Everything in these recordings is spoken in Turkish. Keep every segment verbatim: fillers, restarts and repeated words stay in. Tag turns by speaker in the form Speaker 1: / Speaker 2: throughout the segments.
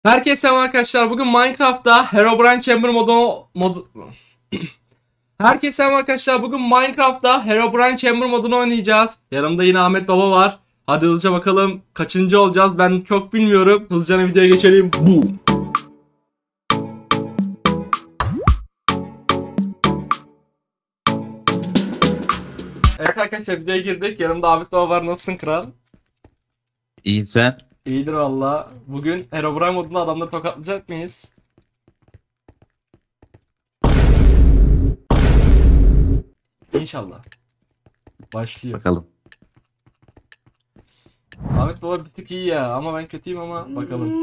Speaker 1: Herkese selam arkadaşlar. Bugün Minecraft'ta Herobrine Chamber modu mod Herkese selam arkadaşlar. Bugün Minecraft'ta Herobrine Chamber modunu oynayacağız. Yanımda yine Ahmet Baba var. Hadi hızlıca bakalım kaçıncı olacağız. Ben çok bilmiyorum. Hızlıca videoya geçelim. Bu. Evet arkadaşlar videoya girdik. Yanımda Ahmet Baba var. Nasılsın kral?
Speaker 2: İyiyim sen.
Speaker 1: İyidir valla. Bugün Herobrine modunda adamları tokatlayacak mıyız? İnşallah. Başlıyor.
Speaker 2: Bakalım.
Speaker 1: Ahmet Baba bir tık iyi ya ama ben kötüyüm ama bakalım.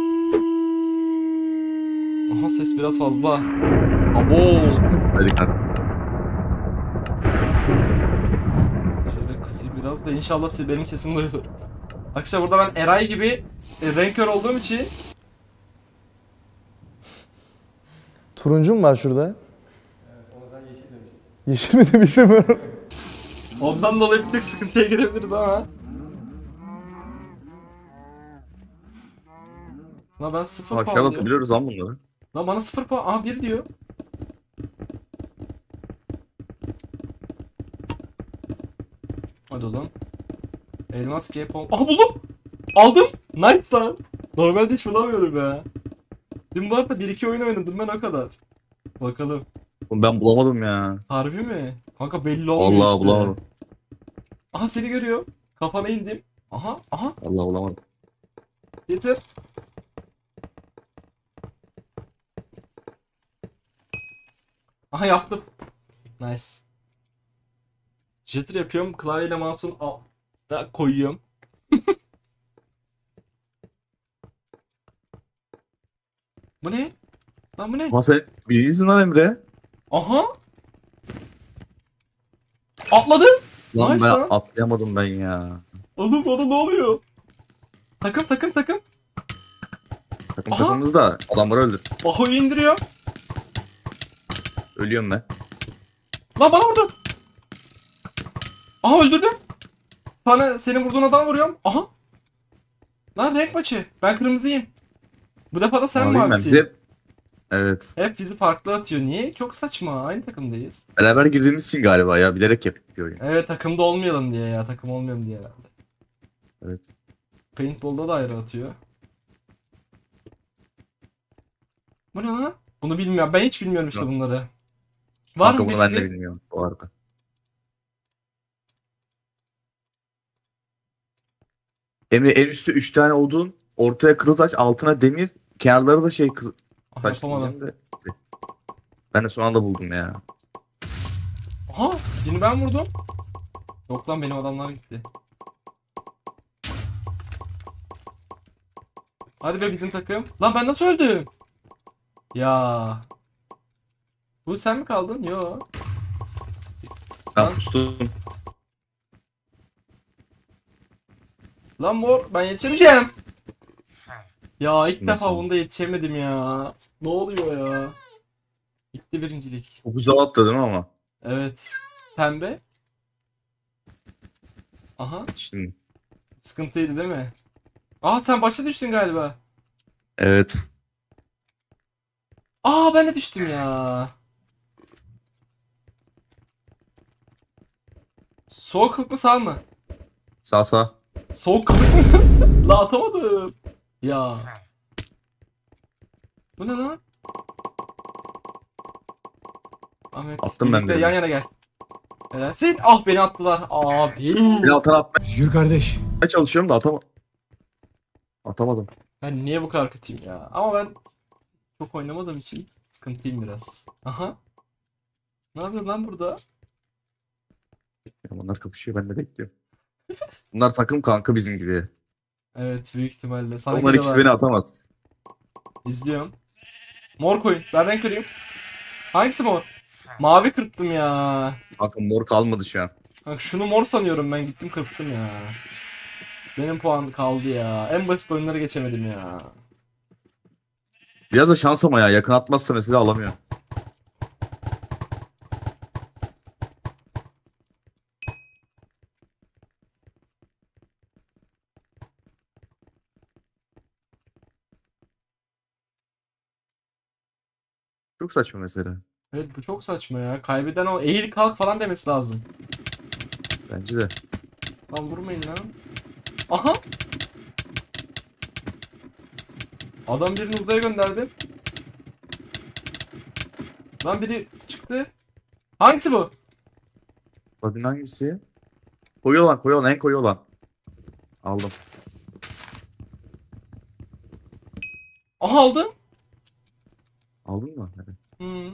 Speaker 1: Aha ses biraz fazla. Abo.
Speaker 2: Hadi kanka.
Speaker 1: Şöyle kısayım biraz da inşallah siz benim sesimi duyulur. Arkadaşlar burada ben Eray gibi e, renk kör olduğum için
Speaker 3: Turuncu mu var şurada? Evet, ona sen yeşil demiştin. Yeşil mi demiştim?
Speaker 1: ondan dolayı bir tık sıkıntıya girebiliriz ama. Lan ben sıfır
Speaker 2: Aşağı
Speaker 1: puan diyor.
Speaker 2: atabiliyoruz lan bunları.
Speaker 1: Lan bana sıfır puan. Aha bir diyor. Hadi oğlum. Elmas G pom. Aha buldum. Aldım. Nice lan. Normalde hiç bulamıyorum ya. Dün bu arada bir iki oyun oynadım ben o kadar. Bakalım.
Speaker 2: Oğlum ben bulamadım ya.
Speaker 1: Harbi mi? Kanka belli olmuyor
Speaker 2: Vallahi
Speaker 1: işte.
Speaker 2: bulamadım.
Speaker 1: Aha seni görüyor. Kafana indim. Aha aha
Speaker 2: Vallahi bulamadım.
Speaker 1: getir. Aha yaptım. Nice. Jitter yapıyorum. Klavyeyle mouse'un altına koyuyorum. Bu ne? Lan bu ne?
Speaker 2: Ama sen birincisin lan Emre.
Speaker 1: Aha. Atladım.
Speaker 2: Lan
Speaker 1: Nice
Speaker 2: ben
Speaker 1: lan.
Speaker 2: atlayamadım ben ya.
Speaker 1: Oğlum bana ne oluyor? Takım takım takım.
Speaker 2: Takım
Speaker 1: Aha.
Speaker 2: takımımız da adamları öldür.
Speaker 1: Baho'yu indiriyor.
Speaker 2: Ölüyorum ben.
Speaker 1: Lan bana vurdu. Aha öldürdüm. Sana senin vurduğun adam vuruyorum. Aha. Lan renk maçı. Ben kırmızıyım. Bu defa da sen
Speaker 2: Maviyim ben.
Speaker 1: mavisin.
Speaker 2: Bize... Evet.
Speaker 1: Hep bizi farklı atıyor. Niye? Çok saçma. Aynı takımdayız.
Speaker 2: Beraber girdiğimiz için galiba ya. Bilerek yapıyor oyun.
Speaker 1: Evet takımda olmayalım diye ya. Takım olmayalım diye herhalde.
Speaker 2: Evet.
Speaker 1: Paintball'da da ayrı atıyor. Bu ne lan? Bunu bilmiyorum. Ben hiç bilmiyorum işte
Speaker 2: Yok.
Speaker 1: bunları. Var
Speaker 2: Kanka
Speaker 1: mı bir
Speaker 2: bunu ben de
Speaker 1: fikrin?
Speaker 2: bilmiyorum bu arada. Emre en üstte üç tane odun. Ortaya kızıl taş, altına demir. Kenarları da şey kızıl
Speaker 1: Ah,
Speaker 2: taş
Speaker 1: yapamadım.
Speaker 2: diyeceğim de. Ben de son anda buldum ya.
Speaker 1: Aha! Yine ben vurdum. Yok lan benim adamlar gitti. Hadi be bizim takım. Lan ben nasıl öldüm? Ya. Bu sen mi kaldın? Yo.
Speaker 2: Ben
Speaker 1: Lan,
Speaker 2: pustum.
Speaker 1: lan mor ben yetişemeyeceğim. Ya ilk
Speaker 2: Şimdi
Speaker 1: defa
Speaker 2: sonra.
Speaker 1: bunda yetişemedim ya. Ne oluyor ya? Gitti birincilik.
Speaker 2: Çok uzağa atladım ama.
Speaker 1: Evet. Pembe. Aha.
Speaker 2: Şimdi.
Speaker 1: Sıkıntıydı değil mi? Aa sen başta düştün galiba.
Speaker 2: Evet.
Speaker 1: Aa ben de düştüm ya. Soğuk kılık mı sağ mı?
Speaker 2: Sağ sağ.
Speaker 1: Soğuk kılık mı? La atamadım. Ya. Bu ne lan? Ahmet
Speaker 2: Attım ben
Speaker 1: birlikte
Speaker 2: birini.
Speaker 1: yan yana gel. Helalsin. Ah beni attılar. Abi.
Speaker 2: Bir altına atmaya
Speaker 4: Özgür kardeş.
Speaker 2: çalışıyorum da atama atamadım.
Speaker 1: Ben niye bu kadar kötüyüm ya? Ama ben çok oynamadığım için sıkıntıyım biraz. Aha. Ne yapıyorsun lan burada?
Speaker 2: Ya bunlar kapışıyor, ben de bekliyorum. Bunlar takım kanka bizim gibi.
Speaker 1: Evet büyük ihtimalle. Sana
Speaker 2: Onlar ikisi beni
Speaker 1: geliyorlar.
Speaker 2: atamaz.
Speaker 1: İzliyorum. Mor koyun. Ben renk kırayım. Hangisi mor? Mavi kırptım ya.
Speaker 2: Kanka mor kalmadı şu an.
Speaker 1: Bak şunu mor sanıyorum ben gittim kırptım ya. Benim puan kaldı ya. En basit oyunları geçemedim ya.
Speaker 2: Biraz da şans ama ya, yakın atmazsa mesela alamıyor. Çok saçma mesela.
Speaker 1: Evet bu çok saçma ya. Kaybeden o eğil kalk falan demesi lazım.
Speaker 2: Bence de.
Speaker 1: Lan vurmayın lan. Aha. Adam birini uzaya gönderdi. Lan biri çıktı. Hangisi bu?
Speaker 2: Bakın hangisi? Koyu olan, koyu olan, en koyu olan. Aldım.
Speaker 1: Aha aldım.
Speaker 2: Aldın mı? Evet.
Speaker 1: Hmm.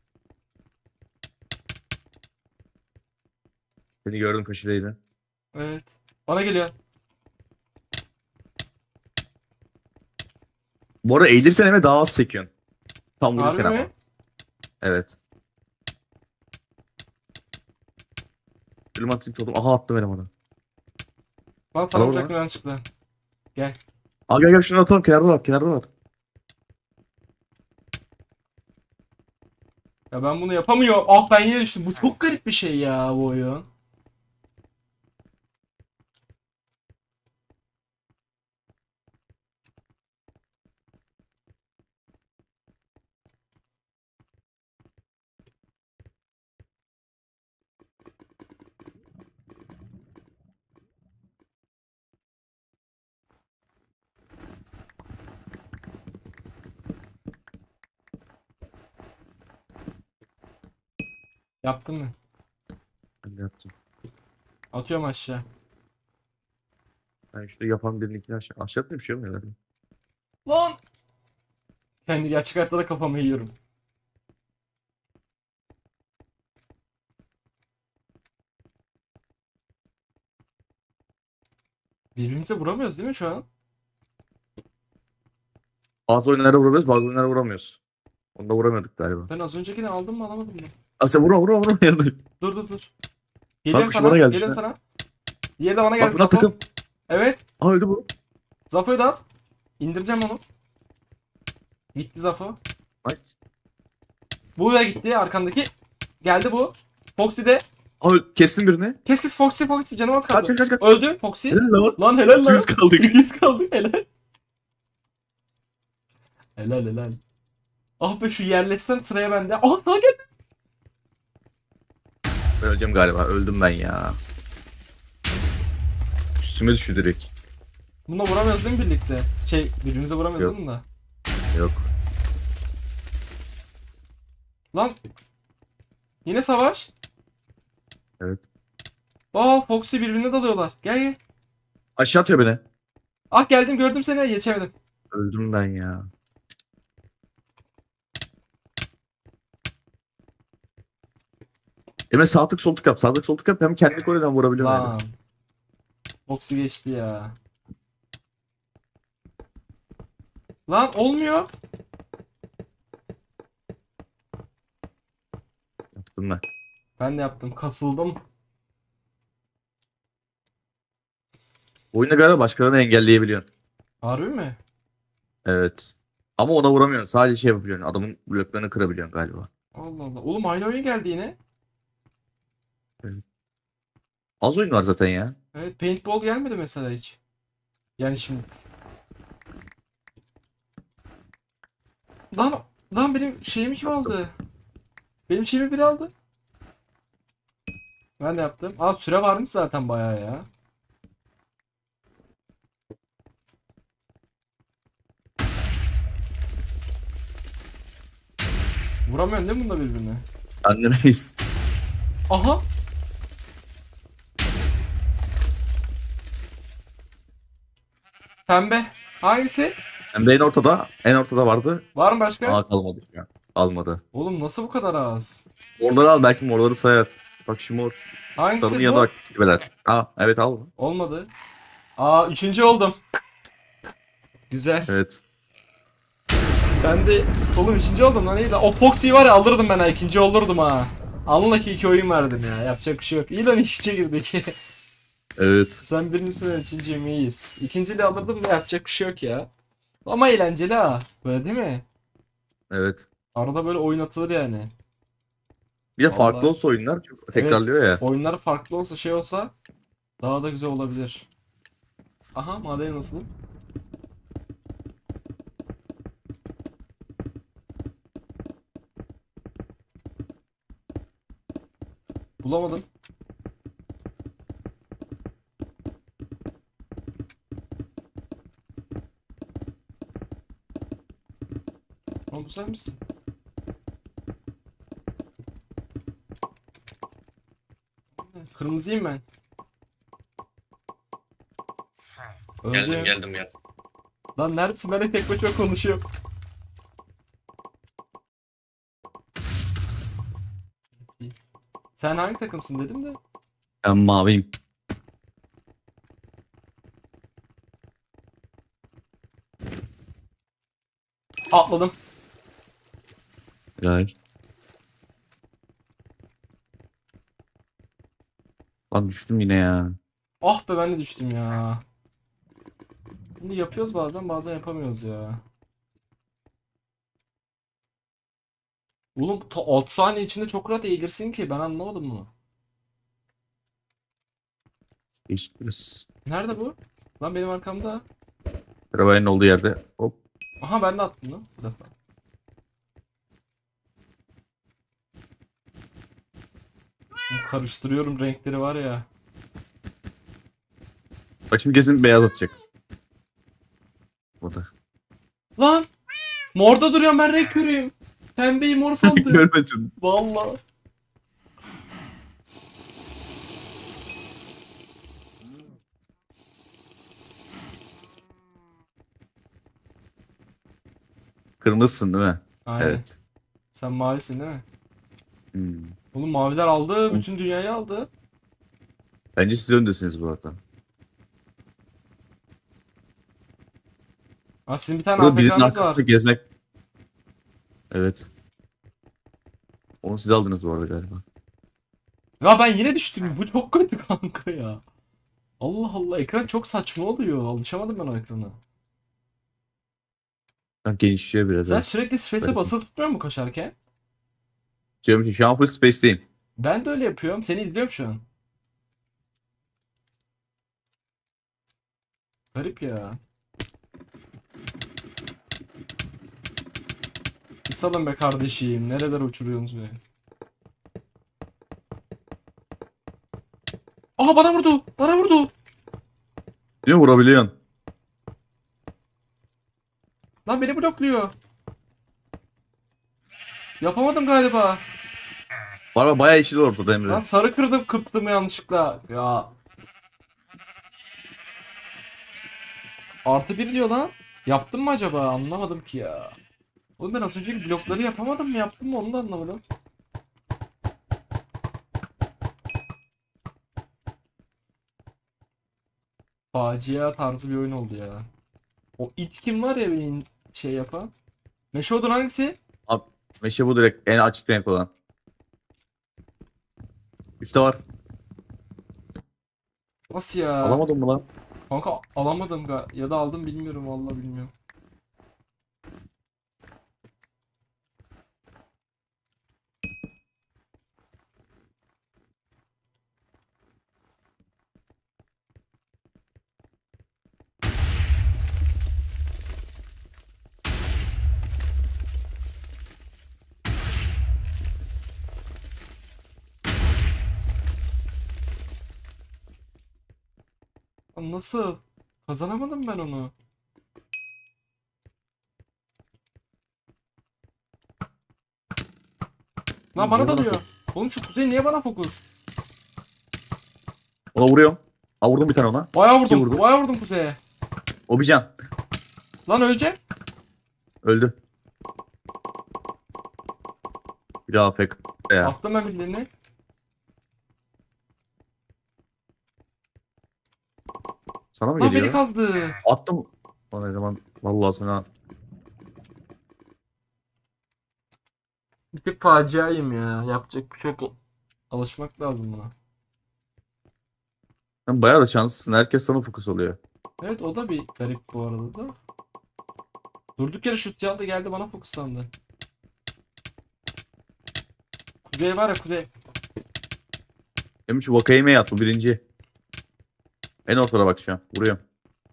Speaker 2: Seni gördüm köşedeydi.
Speaker 1: Evet. Bana geliyor.
Speaker 2: Bu arada eğilirsen eve daha az sekiyorsun. Tam
Speaker 1: Harbi
Speaker 2: vururken
Speaker 1: mi?
Speaker 2: ama. Evet. Klimatik oldum. Aha attım benim onu.
Speaker 1: Lan sana
Speaker 2: Al
Speaker 1: uçak
Speaker 2: oradan.
Speaker 1: mühendislikle. Gel.
Speaker 2: Aa gel gel şunu atalım. Kenarda var. Kenarda var.
Speaker 1: Ya ben bunu yapamıyorum. Ah ben yine düştüm. Bu çok garip bir şey ya bu oyun. Yaptın mı?
Speaker 2: Ben de yaptım.
Speaker 1: Atıyorum aşağı.
Speaker 2: Ben şurada yapan birininkini aşağı. Aşağı atmıyor bir şey olmuyor herhalde.
Speaker 1: Lan! Kendi gerçek hayatta da kafamı yiyorum. Birbirimize vuramıyoruz değil mi şu an?
Speaker 2: Bazı oyunlara vuramıyoruz, bazı oyunlara vuramıyoruz. Onda vuramıyorduk galiba.
Speaker 1: Ben az öncekini aldım mı alamadım mı?
Speaker 2: Aa sen vurma vurma vurma yandı.
Speaker 1: Dur dur dur. Geliyorum
Speaker 2: Bak, şu
Speaker 1: sana.
Speaker 2: bana geldi
Speaker 1: Geliyorum
Speaker 2: şu
Speaker 1: sana. Diğeri de bana
Speaker 2: Bak
Speaker 1: geldi
Speaker 2: buna
Speaker 1: Zafo.
Speaker 2: takım.
Speaker 1: Evet.
Speaker 2: Aa öldü bu.
Speaker 1: Zafo'yu da at. İndireceğim onu. Gitti Zafo.
Speaker 2: Nice.
Speaker 1: Bu da gitti arkandaki. Geldi bu. Foxy de.
Speaker 2: Aa öl- kestin birini.
Speaker 1: Kes kes Foxy Foxy canım az
Speaker 2: Kaç
Speaker 1: kaldı.
Speaker 2: kaç kaç kaç.
Speaker 1: Öldü Foxy.
Speaker 2: Helal lan.
Speaker 1: Lan helal lan.
Speaker 2: İkimiz kaldık.
Speaker 1: İkimiz kaldık helal. Helal helal. Ah be şu yerleşsem sıraya bende. Ah daha geldi.
Speaker 2: Ben öleceğim galiba. Öldüm ben ya. Üstüme düştü direkt.
Speaker 1: Bununla vuramıyoruz değil mi birlikte? Şey birbirimize vuramıyoruz
Speaker 2: Yok.
Speaker 1: değil mi da?
Speaker 2: Yok.
Speaker 1: Lan. Yine savaş.
Speaker 2: Evet.
Speaker 1: Aa Foxy birbirine dalıyorlar. Gel gel.
Speaker 2: Aşağı atıyor beni.
Speaker 1: Ah geldim gördüm seni yetişemedim.
Speaker 2: Öldüm ben ya. Emre sağ tık sol tık yap. Sağ tık sol tık yap. Hem kendi koreden vurabiliyorum.
Speaker 1: Lan.
Speaker 2: Yani.
Speaker 1: Foxy geçti ya. Lan olmuyor.
Speaker 2: Yaptım ben.
Speaker 1: Ben de yaptım. Kasıldım.
Speaker 2: Bu oyunda galiba başkalarını engelleyebiliyorsun.
Speaker 1: Harbi mi?
Speaker 2: Evet. Ama ona vuramıyorsun. Sadece şey yapabiliyorsun. Adamın bloklarını kırabiliyorsun galiba.
Speaker 1: Allah Allah. Oğlum aynı oyun geldi yine.
Speaker 2: Az oyun var zaten ya.
Speaker 1: Evet paintball gelmedi mesela hiç. Yani şimdi. Lan lan benim şeyimi kim aldı? Benim şeyimi biri aldı. Ben de yaptım. Aa süre varmış zaten bayağı ya. Vuramıyorsun değil mi bunda birbirine?
Speaker 2: Annemeyiz.
Speaker 1: Aha. Pembe. Hangisi?
Speaker 2: Hem de en ortada. En ortada vardı.
Speaker 1: Var mı başka?
Speaker 2: Aa kalmadı şu an. Almadı.
Speaker 1: Oğlum nasıl bu kadar az?
Speaker 2: Morları al. Belki morları sayar. Bak şu mor.
Speaker 1: Hangisi
Speaker 2: Sarının
Speaker 1: bu?
Speaker 2: yanına bak. Gibeler. Aa evet al.
Speaker 1: Olmadı. Aa üçüncü oldum. Güzel.
Speaker 2: Evet.
Speaker 1: Sen de oğlum üçüncü oldun lan iyi lan. O Foxy'yi var ya alırdım ben ha ikinci olurdum ha. Alınla ki iki oyun verdim ya. Yapacak bir şey yok. İyi lan iç içe girdik.
Speaker 2: Evet.
Speaker 1: Sen birincisi ben üçüncüyüm iyiyiz. İkinciyi alırdım da yapacak bir şey yok ya. Ama eğlenceli ha. Böyle değil mi?
Speaker 2: Evet.
Speaker 1: Arada böyle oyun atılır yani.
Speaker 2: Bir de farklı
Speaker 1: Vallahi.
Speaker 2: olsa oyunlar çok tekrarlıyor ya.
Speaker 1: Oyunlar farklı olsa şey olsa daha da güzel olabilir. Aha madeni nasıl? Bulamadım. Ama bu sen misin? Kırmızıyım ben.
Speaker 4: Geldim
Speaker 1: Öldüm.
Speaker 4: geldim ya.
Speaker 1: Lan neredesin? Ben de tek başıma konuşuyorum. Sen hangi takımsın dedim de.
Speaker 2: Ben maviyim.
Speaker 1: Atladım.
Speaker 2: Güzel. Lan düştüm yine ya.
Speaker 1: Ah be ben de düştüm ya. Bunu yapıyoruz bazen bazen yapamıyoruz ya. Oğlum ta altı saniye içinde çok rahat eğilirsin ki ben anlamadım bunu.
Speaker 2: Geçtiriz.
Speaker 1: Nerede bu? Lan benim arkamda.
Speaker 2: Arabanın olduğu yerde. Hop.
Speaker 1: Aha ben de attım lan bu defa. Oğlum karıştırıyorum renkleri var ya.
Speaker 2: Bak şimdi kesin beyaz atacak. Burada.
Speaker 1: Lan! Morda duruyorum ben renk körüyüm. Pembeyi mor sandım.
Speaker 2: Görmedim.
Speaker 1: Vallahi.
Speaker 2: Kırmızısın değil mi?
Speaker 1: Aynen.
Speaker 2: Evet.
Speaker 1: Sen mavisin değil mi?
Speaker 2: Hmm.
Speaker 1: Oğlum maviler aldı. Bütün dünyayı aldı.
Speaker 2: Bence siz öndesiniz bu arada.
Speaker 1: Ha sizin bir tane
Speaker 2: Burada birinin
Speaker 1: A F K'nız var.
Speaker 2: arkasında gezmek. Evet. Onu siz aldınız bu arada galiba.
Speaker 1: Ya ben yine düştüm. Bu çok kötü kanka ya. Allah Allah ekran çok saçma oluyor. Alışamadım ben o ekrana.
Speaker 2: Ben genişliyor biraz.
Speaker 1: Sen
Speaker 2: evet.
Speaker 1: sürekli space'e
Speaker 2: Evet.
Speaker 1: basılı tutmuyor musun koşarken?
Speaker 2: Diyorum ki şu an full space'teyim.
Speaker 1: Ben de öyle yapıyorum. Seni izliyorum şu an. Garip ya. Bir salın be kardeşim. Nerelere uçuruyorsunuz be? Aha bana vurdu. Bana vurdu.
Speaker 2: Değil mi? Vurabiliyorsun.
Speaker 1: Lan beni blokluyor. Yapamadım galiba.
Speaker 2: Var var bayağı yeşil var burada Emre.
Speaker 1: Lan sarı kırdım kıptım yanlışlıkla. Ya. Artı bir diyor lan. Yaptım mı acaba? Anlamadım ki ya. Oğlum ben az önceki blokları yapamadım mı? Yaptım mı? Onu da anlamadım. Facia tarzı bir oyun oldu ya. O it kim var ya benim şey yapan? Meşodun hangisi?
Speaker 2: Abi, meşe bu direkt en açık renk olan. Üstte var.
Speaker 1: Nasıl ya?
Speaker 2: Alamadın mı lan?
Speaker 1: Kanka alamadım ga ya da aldım bilmiyorum vallahi bilmiyorum. Lan nasıl? Kazanamadım ben onu. Lan bana dalıyor. Oğlum şu kuzey niye bana fokus?
Speaker 2: Ona vuruyorum. Aa vurdum bir tane ona.
Speaker 1: Bayağı
Speaker 2: İki
Speaker 1: vurdum.
Speaker 2: vurdu.
Speaker 1: Bayağı vurdum kuzeye.
Speaker 2: O bir can.
Speaker 1: Lan öleceğim.
Speaker 2: Öldü. Bir daha pek. Ya.
Speaker 1: Attım ben birilerini.
Speaker 2: Sana mı
Speaker 1: Lan beni
Speaker 2: geliyor?
Speaker 1: kazdı.
Speaker 2: Attım. Bana ne zaman. Vallahi sana.
Speaker 1: Bir tık faciayım ya. Yapacak bir şey yok. Alışmak lazım buna.
Speaker 2: Sen bayağı da şanslısın. Herkes sana fokus oluyor.
Speaker 1: Evet o da bir garip bu arada da. Durduk yere şu siyah da geldi bana fokuslandı. Kuzey var ya kuzey.
Speaker 2: Demiş Vakayeme'ye at bu birinci. En ortada bak şu an. Vuruyorum.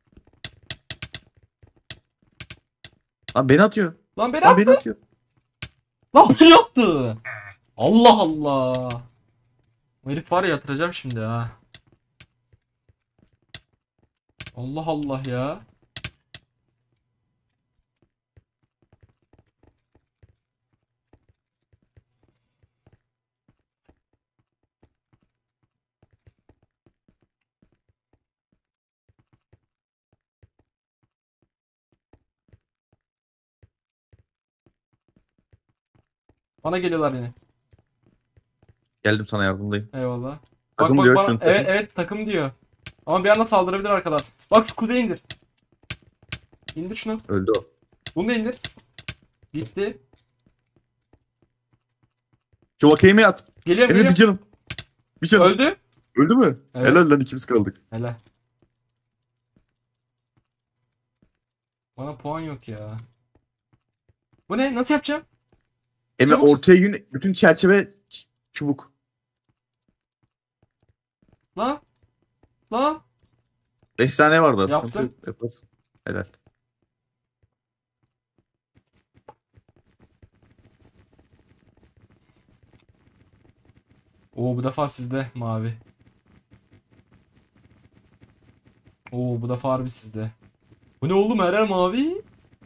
Speaker 2: Lan beni atıyor.
Speaker 1: Lan beni
Speaker 2: Lan
Speaker 1: attı.
Speaker 2: beni atıyor.
Speaker 1: Lan beni attı. Allah Allah. Bu herif var ya, yatıracağım şimdi ha. Allah Allah ya. Bana geliyorlar yine.
Speaker 2: Geldim sana yardımdayım.
Speaker 1: Eyvallah. Bak
Speaker 2: Takım
Speaker 1: bak
Speaker 2: diyor,
Speaker 1: bana.
Speaker 2: şunu
Speaker 1: Evet
Speaker 2: takım.
Speaker 1: evet takım diyor. Ama bir anda saldırabilir arkadan. Bak şu kuzeye indir. İndir şunu.
Speaker 2: Öldü o.
Speaker 1: Bunu da indir. Gitti.
Speaker 2: Şu vakeyi at.
Speaker 1: Geliyorum
Speaker 2: Emre bir
Speaker 1: geliyorum.
Speaker 2: canım. Bir canım.
Speaker 1: Öldü.
Speaker 2: Öldü mü?
Speaker 1: Evet.
Speaker 2: Helal lan, ikimiz kaldık.
Speaker 1: Hele. Bana puan yok ya. Bu ne? Nasıl yapacağım?
Speaker 2: Emre
Speaker 1: Çabuk.
Speaker 2: ortaya yün, bütün çerçeve ç- çubuk.
Speaker 1: Lan. Lan.
Speaker 2: beş tane vardı aslında.
Speaker 1: Yaptım.
Speaker 2: Sıkıntı yok, yaparsın. Helal.
Speaker 1: Oo bu defa sizde mavi. Oo bu defa harbi sizde. Bu ne oğlum, her yer mavi.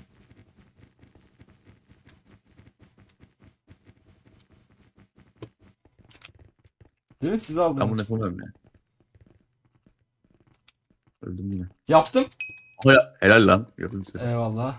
Speaker 1: Değil mi, siz
Speaker 2: Ben bunu
Speaker 1: aldınız.
Speaker 2: yapamıyorum ya. Öldüm yine.
Speaker 1: Yaptım.
Speaker 2: Hoya. Helal lan. Gördüm seni.
Speaker 1: Eyvallah.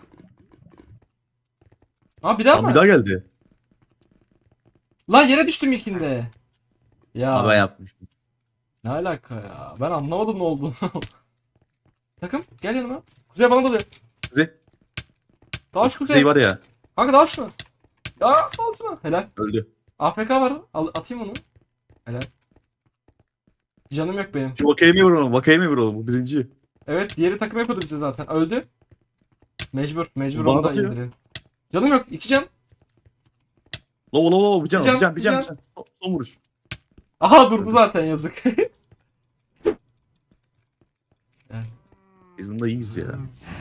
Speaker 1: Ha bir daha
Speaker 2: Aa,
Speaker 1: mı?
Speaker 2: bir daha geldi.
Speaker 1: Lan yere düştüm ilkinde. Ya
Speaker 2: Aa, ben yapmıştım.
Speaker 1: ne alaka ya? Ben anlamadım ne olduğunu. Takım gel yanıma. Kuzey bana dalıyor.
Speaker 2: Kuzey.
Speaker 1: Dal şu
Speaker 2: Kuzey
Speaker 1: kuzey.
Speaker 2: var ya.
Speaker 1: Kanka dal şunu. Ya dal şunu. Helal.
Speaker 2: Öldü.
Speaker 1: A F K var. Al, atayım onu. Helal. Canım yok benim.
Speaker 2: Şu vakeyi mi vuralım? Vakeyi mi vuralım? Bu birinci.
Speaker 1: Evet diğeri takım yapıyordu bize zaten. Öldü. Mecbur. Mecbur
Speaker 2: Bana
Speaker 1: onu da
Speaker 2: bakıyor.
Speaker 1: indirin. Canım yok. İki can.
Speaker 2: Lova lova lova. Bir can.
Speaker 1: Bir can,
Speaker 2: Bir can. Bir
Speaker 1: bir
Speaker 2: can.
Speaker 1: can.
Speaker 2: Bir can. Son- Son vuruş.
Speaker 1: Aha durdu zaten, yazık.
Speaker 2: Biz bunda iyiyiz ya.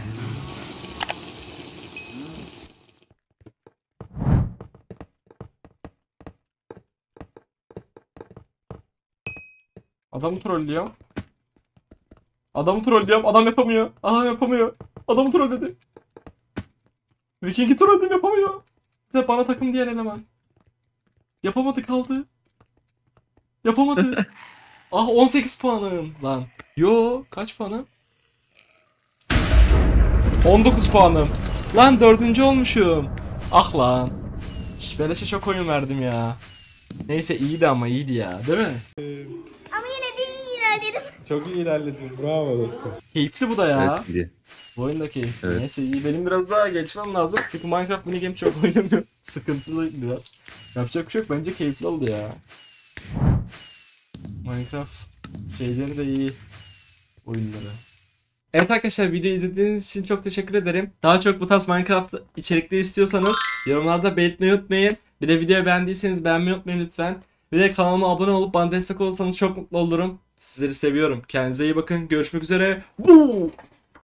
Speaker 1: Adamı trollüyorum. Adamı trollüyorum. Adam yapamıyor. Adam yapamıyor. Adamı trolledi. Viking'i trolledim, yapamıyor. Size bana takım diyen eleman. Yapamadı, kaldı. Yapamadı. Ah on sekiz puanım lan. Yo kaç puanım? on dokuz puanım. Lan dördüncü olmuşum. Ah lan. Şş, beleşe çok oyun verdim ya. Neyse iyiydi ama iyiydi ya, değil mi?
Speaker 5: Ama yine de iyi ilerledim.
Speaker 1: Çok iyi ilerledin. Bravo dostum. Keyifli bu da ya.
Speaker 2: Evet, iyi.
Speaker 1: Bu oyun da keyifli.
Speaker 2: Evet.
Speaker 1: Neyse iyi, benim biraz daha geçmem lazım. Çünkü Minecraft minigame çok oynamıyorum. Sıkıntılı biraz. Yapacak bir şey yok, bence keyifli oldu ya. Minecraft şeyleri de iyi. Oyunları. Evet arkadaşlar, videoyu izlediğiniz için çok teşekkür ederim. Daha çok bu tarz Minecraft içerikleri istiyorsanız yorumlarda belirtmeyi unutmayın. Bir de videoyu beğendiyseniz beğenmeyi unutmayın lütfen. Bir de kanalıma abone olup bana destek olursanız çok mutlu olurum. Sizleri seviyorum. Kendinize iyi bakın. Görüşmek üzere. Buu!